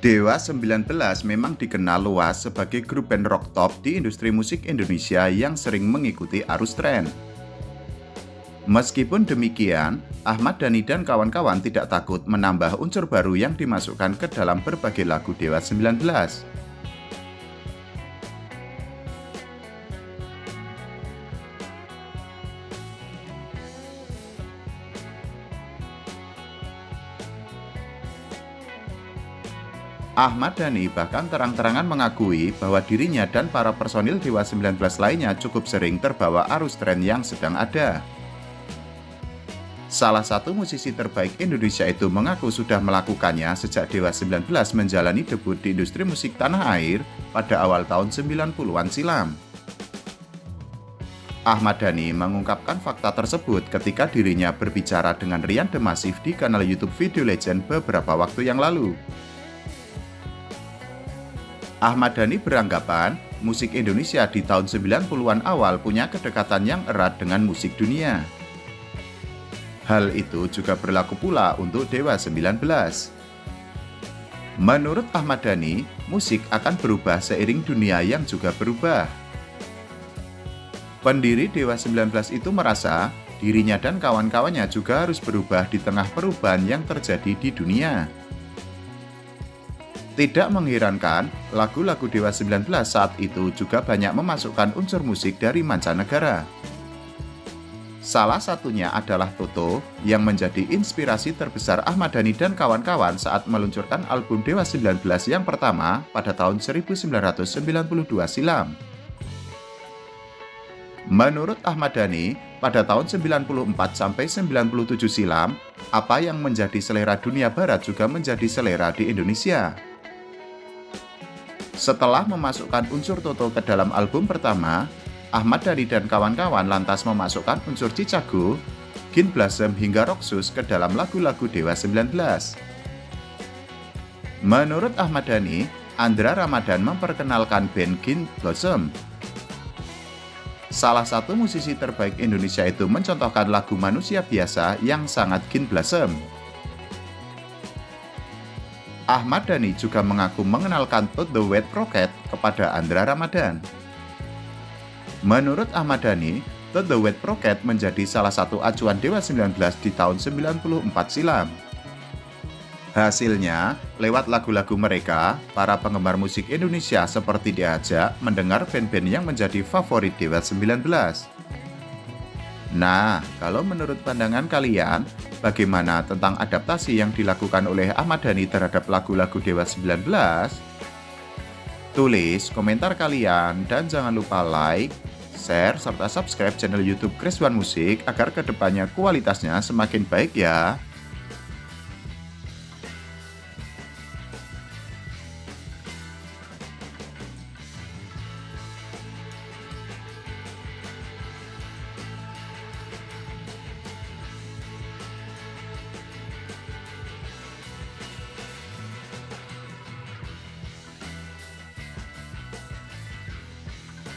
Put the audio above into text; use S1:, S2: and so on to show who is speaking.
S1: Dewa 19 memang dikenal luas sebagai grup band rock top di industri musik Indonesia yang sering mengikuti arus tren. Meskipun demikian, Ahmad Dhani dan kawan-kawan tidak takut menambah unsur baru yang dimasukkan ke dalam berbagai lagu Dewa 19. Ahmad Dhani bahkan terang-terangan mengakui bahwa dirinya dan para personil Dewa 19 lainnya cukup sering terbawa arus tren yang sedang ada. Salah satu musisi terbaik Indonesia itu mengaku sudah melakukannya sejak Dewa 19 menjalani debut di industri musik tanah air pada awal tahun 90-an silam. Ahmad Dhani mengungkapkan fakta tersebut ketika dirinya berbicara dengan Rian The Massive di kanal YouTube Video Legend beberapa waktu yang lalu. Ahmad Dhani beranggapan musik Indonesia di tahun 90-an awal punya kedekatan yang erat dengan musik dunia. Hal itu juga berlaku pula untuk Dewa 19. Menurut Ahmad Dhani, musik akan berubah seiring dunia yang juga berubah. Pendiri Dewa 19 itu merasa dirinya dan kawan-kawannya juga harus berubah di tengah perubahan yang terjadi di dunia. Tidak mengherankan, lagu-lagu Dewa 19 saat itu juga banyak memasukkan unsur musik dari mancanegara. Salah satunya adalah Toto yang menjadi inspirasi terbesar Ahmad Dhani dan kawan-kawan saat meluncurkan album Dewa 19 yang pertama pada tahun 1992 silam. Menurut Ahmad Dhani, pada tahun 94-97 silam, apa yang menjadi selera dunia barat juga menjadi selera di Indonesia. Setelah memasukkan unsur Toto ke dalam album pertama, Ahmad Dhani dan kawan-kawan lantas memasukkan unsur Chicago, Gin Blossom hingga Rocksus ke dalam lagu-lagu Dewa 19. Menurut Ahmad Dhani, Andra Ramadan memperkenalkan band Gin Blossom. Salah satu musisi terbaik Indonesia itu mencontohkan lagu Manusia Biasa yang sangat Gin Blossom. Ahmad Dhani juga mengaku mengenalkan Toot the Wet Rocket kepada Andra Ramadan. Menurut Ahmad Dhani, Toot the Wet Rocket menjadi salah satu acuan Dewa 19 di tahun 94 silam. Hasilnya, lewat lagu-lagu mereka, para penggemar musik Indonesia seperti diajak mendengar band-band yang menjadi favorit Dewa 19. Nah, kalau menurut pandangan kalian, bagaimana tentang adaptasi yang dilakukan oleh Ahmad Dhani terhadap lagu-lagu Dewa 19? Tulis komentar kalian dan jangan lupa like, share, serta subscribe channel YouTube Kris Wan Musik agar kedepannya kualitasnya semakin baik ya.